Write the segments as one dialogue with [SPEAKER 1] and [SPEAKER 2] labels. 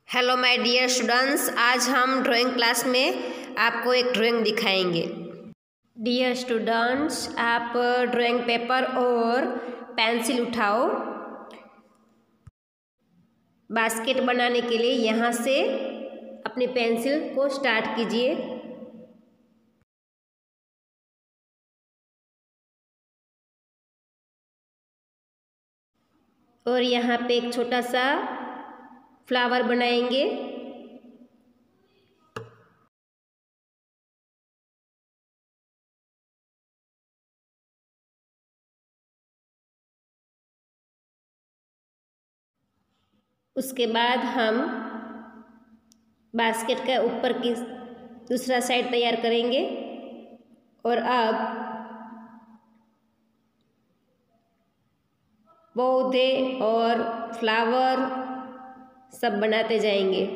[SPEAKER 1] Hello my dear students, आज हम drawing class में आपको एक ड्राइंग दिखाएंगे। डियर स्टूडेंट्स, आप ड्राइंग पेपर और पेंसिल उठाओ। बास्केट बनाने के लिए यहाँ से अपनी पेंसिल को स्टार्ट कीजिए। और यहाँ पे एक छोटा सा फ्लावर बनाएंगे। उसके बाद हम बास्केट का ऊपर की दूसरा साइड तैयार करेंगे। और अब पौधे और फ्लावर सब बनाते जाएंगे।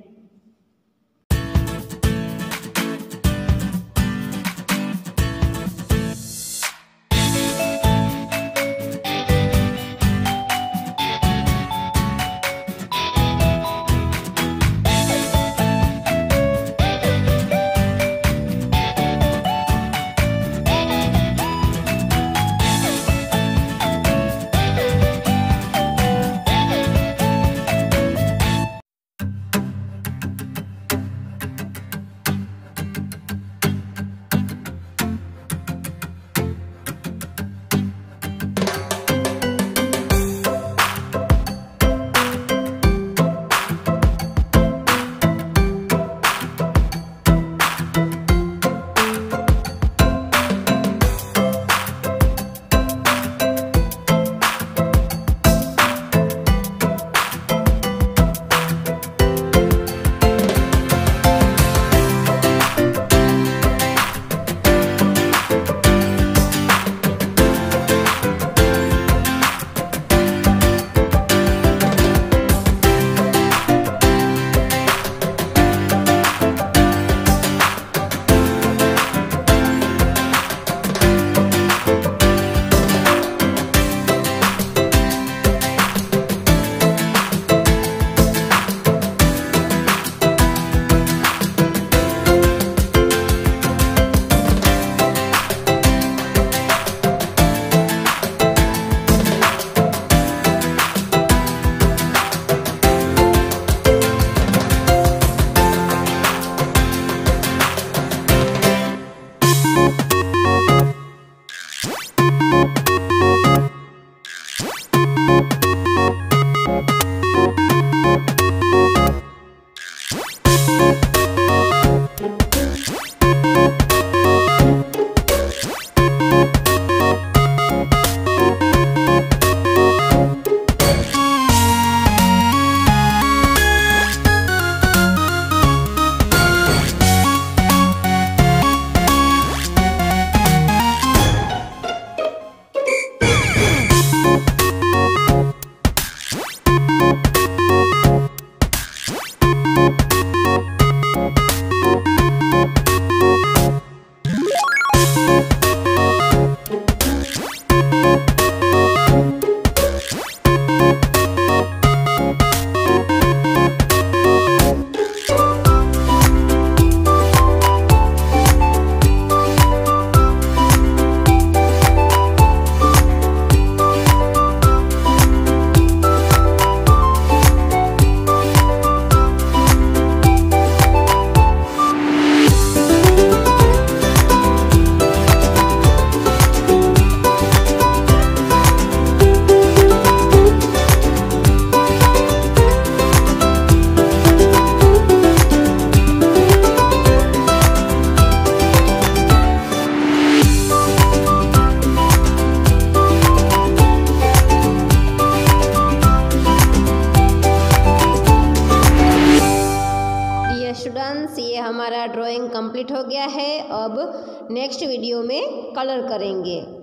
[SPEAKER 1] स्टूडेंट्स, ये हमारा ड्राइंग कंप्लीट हो गया है। अब नेक्स्ट वीडियो में कलर करेंगे।